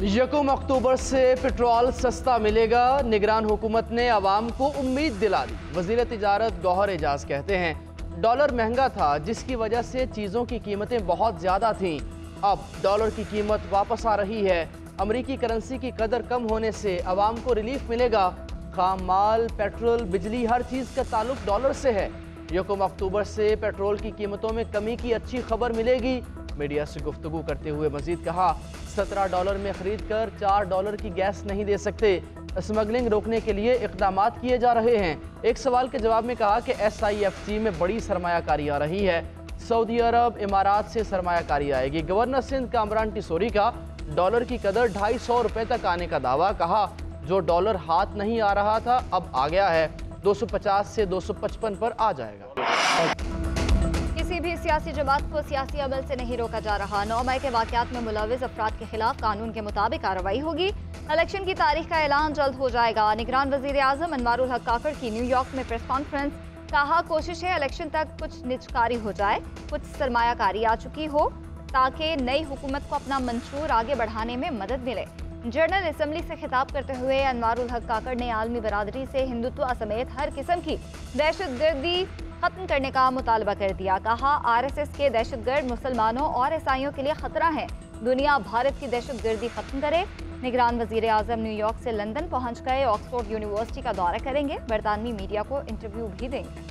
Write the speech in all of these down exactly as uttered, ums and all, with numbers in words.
यकम अक्टूबर से पेट्रोल सस्ता मिलेगा। निगरान हुकूमत ने आवाम को उम्मीद दिला दी। वज़ीर तिजारत गौहर एजाज कहते हैं डॉलर महंगा था जिसकी वजह से चीज़ों की कीमतें बहुत ज़्यादा थीं। अब डॉलर की कीमत वापस आ रही है। अमरीकी करेंसी की कदर कम होने से आवाम को रिलीफ मिलेगा। खाम माल, पेट्रोल, बिजली हर चीज़ का ताल्लुक डॉलर से है। यकम अक्टूबर से पेट्रोल की कीमतों में कमी की अच्छी खबर मिलेगी। मीडिया से गुफ्तगू करते हुए मजीद कहा सत्रह डॉलर में खरीद कर चार डॉलर की गैस नहीं दे सकते। स्मगलिंग रोकने के लिए इक़दाम किए जा रहे हैं। एक सवाल के जवाब में कहा कि एस आई एफ सी में बड़ी सरमायाकारी आ रही है। सऊदी अरब, इमारात से सरमायाकारी आएगी। गवर्नर सिंध कामरान टिसोरी का डॉलर की कदर ढाई सौ रुपये तक आने का दावा। कहा जो डॉलर हाथ नहीं आ रहा था अब आ गया है। दो सौ पचास से दो सौ पचपन पर आ जाएगा। किसी भी सियासी जमात को सियासी अमल से नहीं रोका जा रहा। नौ मई के वाक़यात में मुलविस अफराद के खिलाफ कानून के मुताबिक कार्रवाई होगी। इलेक्शन की तारीख का ऐलान जल्द हो जाएगा। निगरान वज़ीर आज़म अनवारुल हक काकड़ की न्यूयॉर्क में प्रेस कॉन्फ्रेंस। कहा कोशिश है इलेक्शन तक कुछ निजकारी हो जाए, कुछ सरमायाकारी आ चुकी हो ताकि नई हुकूमत को अपना मंशूर आगे बढ़ाने में मदद मिले। जनरल असम्बली से खिताब करते हुए अनवारुल हक काकड़ ने आलमी बरादरी से हिंदुत्व समेत हर किस्म की दहशतगर्दी खत्म करने का मुतालबा कर दिया। कहा आर एस एस के दहशतगर्द मुसलमानों और ईसाइयों के लिए खतरा है। दुनिया भारत की दहशतगर्दी खत्म करे। निगरान वज़ीर आज़म न्यूयॉर्क से लंदन पहुंच गए। ऑक्सफोर्ड यूनिवर्सिटी का दौरा करेंगे। बरतानवी मीडिया को इंटरव्यू भी देंगे।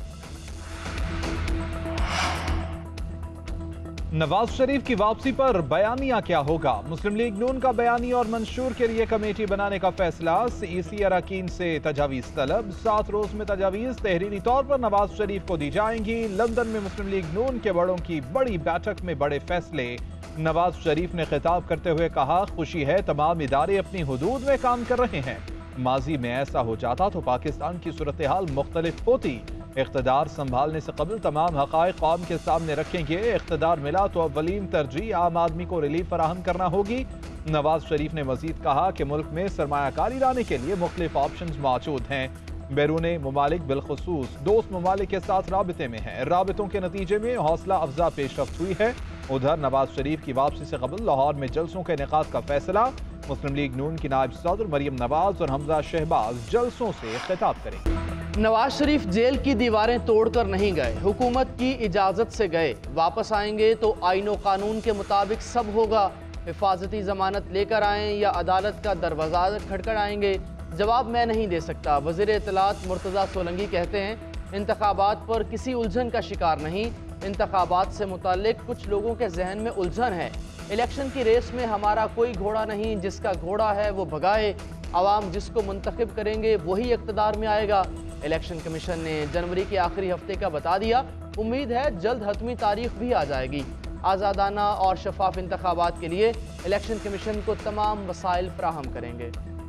नवाज शरीफ की वापसी पर बयानिया क्या होगा? मुस्लिम लीग नून का बयानी और मंशूर के लिए कमेटी बनाने का फैसला। सीईसी अरकान से तजावीज़ तलब। सात रोज में तजावीज़ तहरीरी तौर पर नवाज शरीफ को दी जाएंगी। लंदन में मुस्लिम लीग नून के बड़ों की बड़ी बैठक में बड़े फैसले। नवाज शरीफ ने खिताब करते हुए कहा खुशी है तमाम इदारे अपनी हुदूद में काम कर रहे हैं। माजी में ऐसा हो जाता तो पाकिस्तान की सूरत हाल मुख्तलिफ होती। इख्तदार संभालने से कबल तमाम हक़ाइक़ कौम के सामने रखेंगे। इख्तदार मिला तो अव्वलीन तरजीह आम आदमी को रिलीफ फराहम करना होगी। नवाज शरीफ ने मजीद कहा कि मुल्क में सरमायाकारी लाने के लिए मुख्तलिफ ऑप्शंस मौजूद हैं। बैरूनी ममालिक बिलखुसूस दोस्त ममालिक के साथ राबिते में हैं। राबितों के नतीजे में हौसला अफजा पेशरफ्त हुई है। उधर नवाज शरीफ की वापसी से कबल लाहौर में जलसों के इनेकाद का फैसला। मुस्लिम लीग नून की नायब सदर मरियम नवाज और हमजा शहबाज जलसों से खिताब करेंगे। नवाज शरीफ जेल की दीवारें तोड़कर नहीं गए, हुकूमत की इजाज़त से गए। वापस आएंगे तो आईनो कानून के मुताबिक सब होगा। हिफाजती जमानत लेकर आएँ या अदालत का दरवाज़ा खटखटाएंगे, जवाब मैं नहीं दे सकता। वज़ीर इत्तलात मुर्तज़ा सोलंकी कहते हैं इंतखाबात पर किसी उलझन का शिकार नहीं। इंतखाबात से मुताल्लिक कुछ लोगों के जहन में उलझन है। इलेक्शन की रेस में हमारा कोई घोड़ा नहीं, जिसका घोड़ा है वो भगाए। आवाम जिसको मुंतखब करेंगे वही इक़्तिदार में आएगा। इलेक्शन कमीशन ने जनवरी के आखिरी हफ्ते का बता दिया। उम्मीद है जल्द हतमी तारीख भी आ जाएगी। आज़ादाना और शफाफ इंतखाबात के लिए इलेक्शन कमीशन को तमाम वसाइल फराहम करेंगे।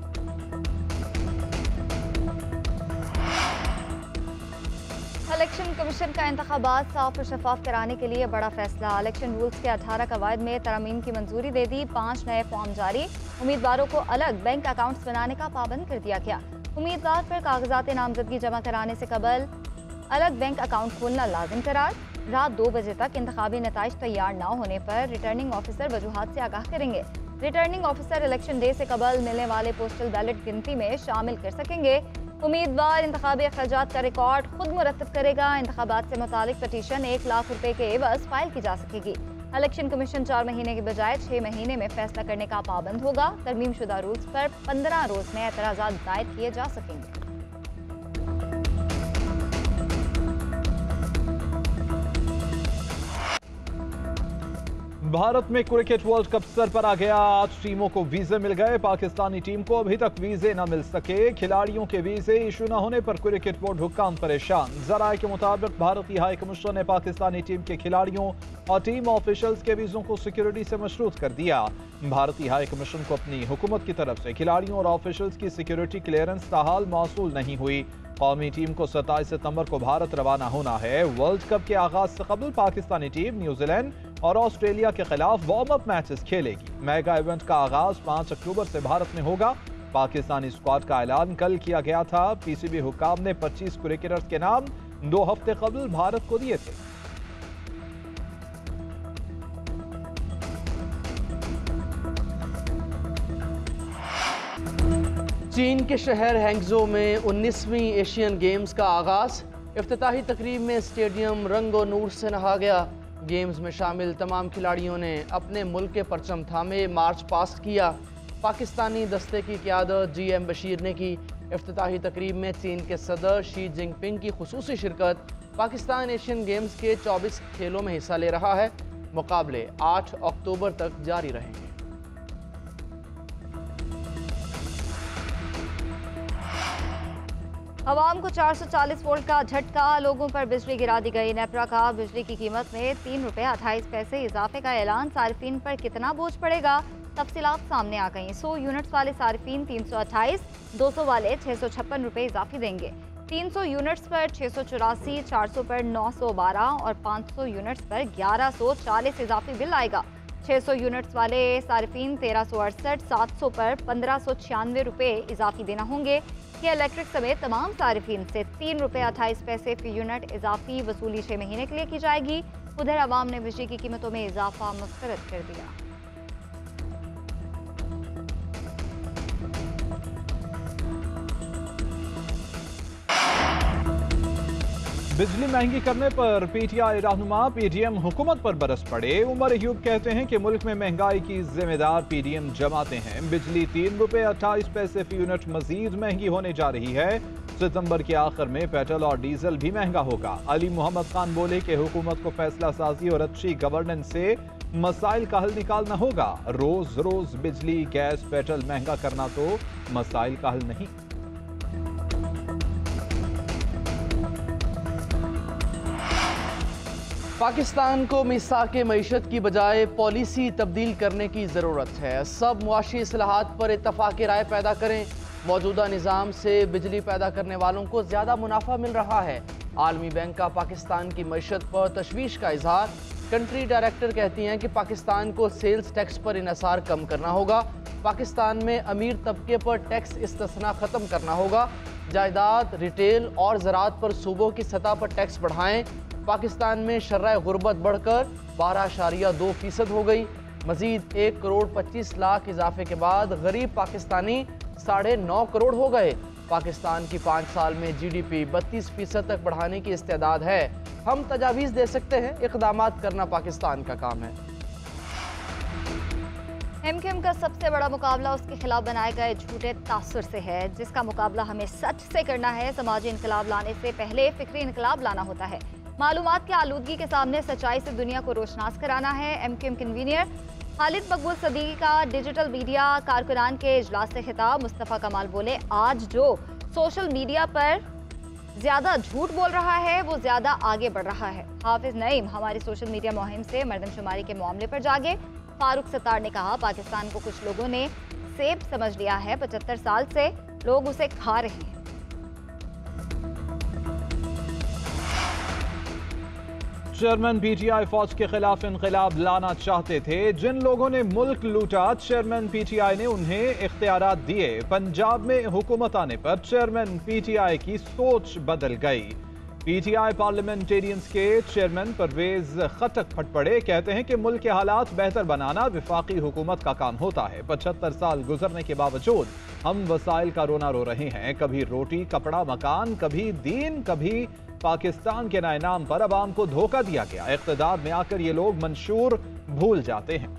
इलेक्शन कमीशन का इंतखाबात साफ और शफाफ कराने के लिए बड़ा फैसला। इलेक्शन रूल्स के अठारह कवायद में तरमीम की मंजूरी दे दी। पाँच नए फॉर्म जारी। उम्मीदवारों को अलग बैंक अकाउंट्स बनाने का पाबंद कर दिया गया। उम्मीदवार पर कागजात नामजदगी जमा कराने से कबल अलग बैंक अकाउंट खोलना लाजिम करार। रात दो बजे तक इंतखाबी नताइज तैयार न होने पर रिटर्निंग ऑफिसर वजूहात से आगाह करेंगे। रिटर्निंग ऑफिसर इलेक्शन डे से कबल मिलने वाले पोस्टल बैलेट गिनती में शामिल कर सकेंगे। उम्मीदवार इंतखाबी अखराजात का रिकॉर्ड खुद मुरतब करेगा। इंतखाबात से मुतालिक पटिशन एक लाख रुपए के एवज फाइल की जा सकेगी। इलेक्शन कमीशन चार महीने के बजाय छह महीने में फैसला करने का पाबंद होगा। तरमीम शुदा रूल्स पर पंद्रह रोज में एतराजात दायर किए जा सकेंगे। भारत में क्रिकेट वर्ल्ड कप सर पर आ गया। आठ टीमों को वीजे मिल गए। पाकिस्तानी टीम को अभी तक वीजे न मिल सके। खिलाड़ियों के वीजे इशू न होने पर क्रिकेट बोर्ड हुक्काम परेशान। जराये के मुताबिक भारतीय हाई कमीशन ने पाकिस्तानी टीम के खिलाड़ियों और टीम ऑफिशियल्स के वीजों को सिक्योरिटी से मशरूत कर दिया। भारतीय हाई कमीशन को अपनी हुकूमत की तरफ से खिलाड़ियों और ऑफिशियल्स की सिक्योरिटी क्लियरेंस ताहाल मौसूल नहीं हुई। कौमी टीम को सत्ताईस सितंबर को भारत रवाना होना है। वर्ल्ड कप के आगाज से कबल पाकिस्तानी टीम न्यूजीलैंड और ऑस्ट्रेलिया के खिलाफ वार्म अप मैचेस खेलेगी। मेगा इवेंट का आगाज पाँच अक्टूबर से भारत में होगा। पाकिस्तानी स्क्वाड का ऐलान कल किया गया था। पीसीबी हुक्काम ने पच्चीस क्रिकेटर्स के नाम दो हफ्ते कबल भारत को दिए थे। चीन के शहर हैंगजो में उन्नीसवीं एशियन गेम्स का आगाज़। इफ्तिताही तकरीब में स्टेडियम रंगो नूर से नहा गया। गेम्स में शामिल तमाम खिलाड़ियों ने अपने मुल्क के परचम थामे मार्च पास्ट किया। पाकिस्तानी दस्ते की क़यादत जी एम बशीर ने की। इफ्तिताही तकरीब में चीन के सदर शी जिनपिंग की खुसूसी शिरकत। पाकिस्तान एशियन गेम्स के चौबीस खेलों में हिस्सा ले रहा है। मुकाबले आठ अक्टूबर तक जारी रहेंगे। अवाम को चार सौ चालीस वोल्ट का झटका, लोगों पर बिजली गिरा दी गई। नेपरा का बिजली की कीमत में तीन रुपये अट्ठाईस पैसे इजाफे का ऐलान। सार्फिन पर कितना बोझ पड़ेगा, तफसीलात सामने आ गई। सौ यूनिट्स वाले सार्फिन तीन सौ अट्ठाईस, दो सौ वाले छः सौ छप्पन रुपये इजाफी देंगे। तीन सौ यूनिट्स पर छः सौ चौरासी, चार सौ पर नौ सौ बारह और पाँच सौ यूनिट्स पर ग्यारह सौ चालीस इजाफी बिल आएगा। छः सौ यूनिट्स वाले सार्फिन तेरह सौ अड़सठ, सात सौ पर पंद्रह सौ छियानवे रुपये इजाफी देना होंगे। ये इलेक्ट्रिक समेत तमाम सार्फिन से तीन रुपये अट्ठाईस पैसे फी यूनिट इजाफी वसूली छः महीने के लिए की जाएगी। उधर अवाम ने बिजली की कीमतों में इजाफा मुस्तरद कर दिया। बिजली महंगी करने पर पीटीआई रहनुमा पीडीएम हुकूमत पर बरस पड़े। उमर अयूब कहते हैं कि मुल्क में महंगाई की जिम्मेदार पीडीएम जमाते हैं। बिजली तीन रुपए अट्ठाईस पैसे फी यूनिट मजीद महंगी होने जा रही है। सितंबर के आखिर में पेट्रोल और डीजल भी महंगा होगा। अली मोहम्मद खान बोले कि हुकूमत को फैसला साजी और अच्छी गवर्नेंस से मसाइल का हल निकालना होगा। रोज रोज बिजली गैस पेट्रोल महंगा करना तो मसाइल का हल नहीं। पाकिस्तान को मीसाके मईशत की बजाय पॉलिसी तब्दील करने की ज़रूरत है। सब मुआशी इस्लाहात पर इत्तफाक राय पैदा करें। मौजूदा निज़ाम से बिजली पैदा करने वालों को ज़्यादा मुनाफा मिल रहा है। आलमी बैंक का पाकिस्तान की मईशत पर तशवीश का इजहार। कंट्री डायरेक्टर कहती हैं कि पाकिस्तान को सेल्स टैक्स पर इन्हिसार कम करना होगा। पाकिस्तान में अमीर तबके पर टैक्स इस्तिस्ना ख़त्म करना होगा। जायदाद, रिटेल और ज़राअत पर सूबों की सतह पर टैक्स बढ़ाएं। पाकिस्तान में शर्राए गुर्बत बढ़कर बारह अशारिया दो फीसद हो गई। मजीद एक करोड़ पच्चीस लाख इजाफे के बाद गरीब पाकिस्तानी साढ़े नौ करोड़ हो गए। पाकिस्तान की पाँच साल में जी डी पी बत्तीस फीसद तक बढ़ाने की इस्तेदाद है। हम तजावीज़ दे सकते हैं, इक़दामात करना पाकिस्तान का काम है। एमक्यूएम का सबसे बड़ा मुकाबला उसके खिलाफ बनाए गए झूठे तासुर से है, जिसका मुकाबला हमें सच से करना है। समाजी इनकलाब लाने से पहले फिक्री इनकलाब लाना होता है। मालूमात की आलूदगी के सामने सच्चाई से दुनिया को रोशनास कराना है। एमक्यूएम कन्वीनियर खालिद मकबूल सदीकी का डिजिटल मीडिया कारकुनान के इजलास से खिताब। मुस्तफ़ा कमाल बोले, आज जो सोशल मीडिया पर ज्यादा झूठ बोल रहा है वो ज्यादा आगे बढ़ रहा है। हाफिज नईम हमारी सोशल मीडिया मुहिम से मर्दमशुमारी के मामले पर जागे। फारूक सत्तार ने कहा, पाकिस्तान को कुछ लोगों ने सेब समझ लिया है। पचहत्तर साल से लोग उसे खा रहे हैं। चेयरमैन पीटीआई फौज के खिलाफ इनकलाब लाना चाहते थे। जिन लोगों ने मुल्क लूटा, चेयरमैन पीटीआई ने उन्हें इख्तियारात दिए। पंजाब में हुकूमत आने पर चेयरमैन पीटीआई की सोच बदल गई। पीटीआई पार्लियामेंटेरियंस के चेयरमैन परवेज खटक फट पड़े। कहते हैं कि मुल्क के हालात बेहतर बनाना विफाकी हुकूमत का काम होता है। पचहत्तर साल गुजरने के बावजूद हम वसाइल का रोना रो रहे हैं। कभी रोटी, कपड़ा, मकान, कभी दीन, कभी पाकिस्तान के नए नाम पर अवाम को धोखा दिया गया। इख्तिदार में आकर ये लोग मंशूर भूल जाते हैं।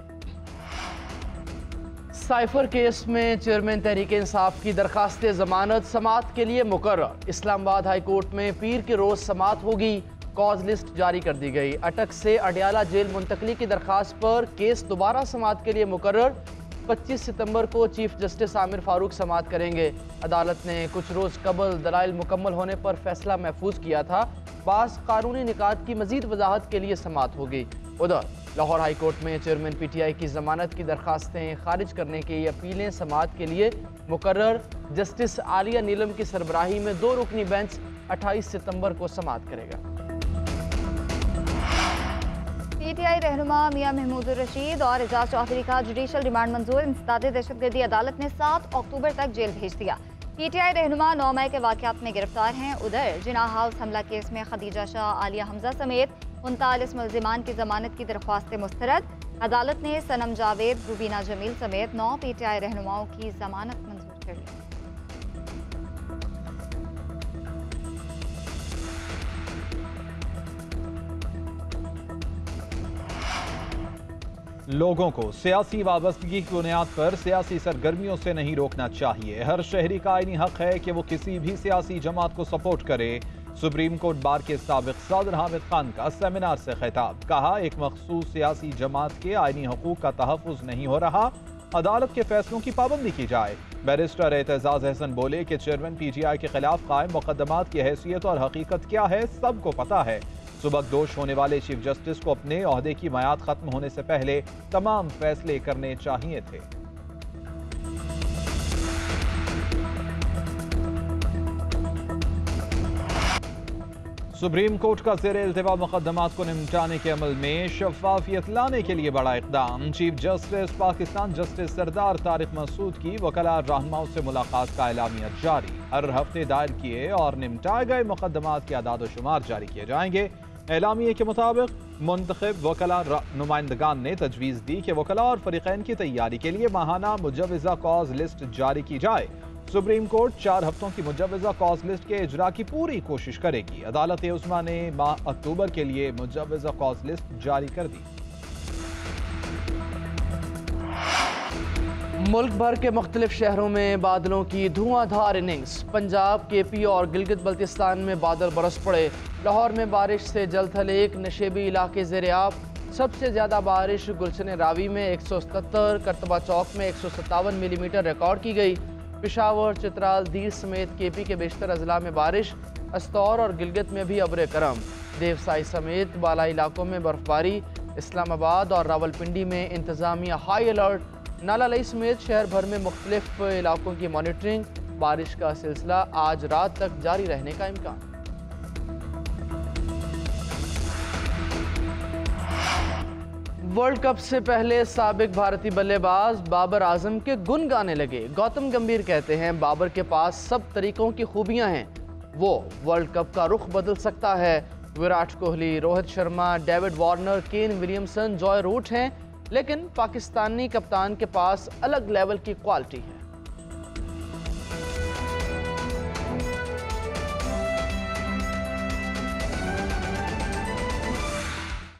साइफर केस में चेयरमैन तहरीक इंसाफ की दरखास्त जमानत समात के लिए मुकर्रर। इस्लामाबाद हाई कोर्ट में पीर के रोज समात होगी। कॉज लिस्ट जारी कर दी गई। अटक से अडियाला जेल मुंतकली की दरखास्त पर केस दोबारा समात के लिए मुकर्रर। पच्चीस सितंबर को चीफ जस्टिस आमिर फारूक समात करेंगे। अदालत ने कुछ रोज़ कबल दलाइल मुकम्मल होने पर फैसला महफूज किया था। बास कानूनी निकात की मजीद वजाहत के लिए समात होगी। उधर लाहौर हाई कोर्ट में चेयरमैन पीटीआई की जमानत की दरखास्तें खारिज करने की अपीलें समात के लिए मुकर्रर। जस्टिस आलिया नीलम की सरबराही में दो रुकनी बेंच अट्ठाईस सितंबर को समात करेगा। पीटीआई रहनुमा मियां महमूद रशीद और एजाज चौधरी का जुडिशल रिमांड मंजूर। इंसदाद दहशतगर्दी अदालत ने सात अक्टूबर तक जेल भेज दिया। पीटीआई रहनुमा नौ मई के वाकयात में गिरफ्तार हैं। उधर जिना हाउस हमला केस में खदीजा शाह, आलिया हमजा समेत उनतालीस मुल्जिमान की जमानत की दरख्वास्तें मुस्तरद। अदालत ने सनम जावेद, रुबीना जमील समेत नौ पीटीआई रहनुमाओं की जमानत मंजूर कर ली। लोगों को सियासी वाबस्तगी की बुनियाद पर सियासी सरगर्मियों से नहीं रोकना चाहिए। हर शहरी का आईनी हक है कि वो किसी भी सियासी जमात को सपोर्ट करे। सुप्रीम कोर्ट बार के साबिक सदर हामिद खान का सेमिनार से खिताब, कहा एक मखसूस सियासी जमात के आईनी हकूक का तहफ़्फ़ुज़ नहीं हो रहा, अदालत के फैसलों की पाबंदी की जाए। बैरिस्टर एतजाज अहसन बोले कि चेयरमैन पी टी आई के खिलाफ कायम मुकदमात की हैसियत और हकीकत क्या है सबको पता है। सुबकदोश होने वाले चीफ जस्टिस को अपने ओहदे की मियाद खत्म होने से पहले तमाम फैसले करने चाहिए थे। सुप्रीम कोर्ट का ज़ेर इल्तिवा मुकदमात को निपटाने के अमल में शफाफियत लाने के लिए बड़ा इक़दाम। Chief justice Pakistan justice Sardar Tariq Masood की वकला रहनुमाओं से मुलाकात का एलामिया जारी। हर हफ्ते दायर किए और निपटाए गए मुकदमात के आदाद शुमार जारी किए जाएंगे। एलामिये के मुताबिक मुंतखब वकला नुमाइंदगान ने तजवीज़ दी कि वकला और फरीक़ैन की तैयारी के लिए माहाना मुजव्वज़ा कॉज लिस्ट जारी की जाए। सुप्रीम कोर्ट चार हफ्तों की मुजव्वज़ा कॉज लिस्ट के इजरा की पूरी कोशिश करेगी। अदालत उस्मा ने माह अक्टूबर के लिए मुजव्वज़ा कॉज लिस्ट जारी कर दी। मुल्क भर के मुख्तलिफ शहरों में बादलों की धुआंधार इनिंग्स। पंजाब, के पी और गिलगित बल्तिस्तान में बादल बरस पड़े। लाहौर में बारिश से जल थल एक नशेबी इलाके ज़ेर-ए-आब। सबसे ज़्यादा बारिश गुलशन रावी में एक सौ सतहत्तर, करतबा चौक में एक सौ सत्तावन मिलीमीटर रिकॉर्ड की गई। पिशावर, चित्राल, दीर समेत के पी के बेशतर अजला में बारिश। अस्तौर और गिलगित में भी अब्र करम। देवसाई समेत बालाई इलाकों में बर्फबारी। इस्लामाबाद और रावलपिंडी में इंतजामिया हाई अलर्ट। नाला लई समेत शहर भर में मुख्तलिफ इलाकों की मॉनिटरिंग। बारिश का सिलसिला आज रात तक जारी रहने का इम्कान। वर्ल्ड कप से पहले साबिक भारतीय बल्लेबाज बाबर आजम के गुन गाने लगे। गौतम गंभीर कहते हैं बाबर के पास सब तरीकों की खूबियां हैं, वो वर्ल्ड कप का रुख बदल सकता है। Virat Kohli, Rohit Sharma, David Warner, Ken Williamson, Joe Root हैं, लेकिन पाकिस्तानी कप्तान के पास अलग लेवल की क्वालिटी है।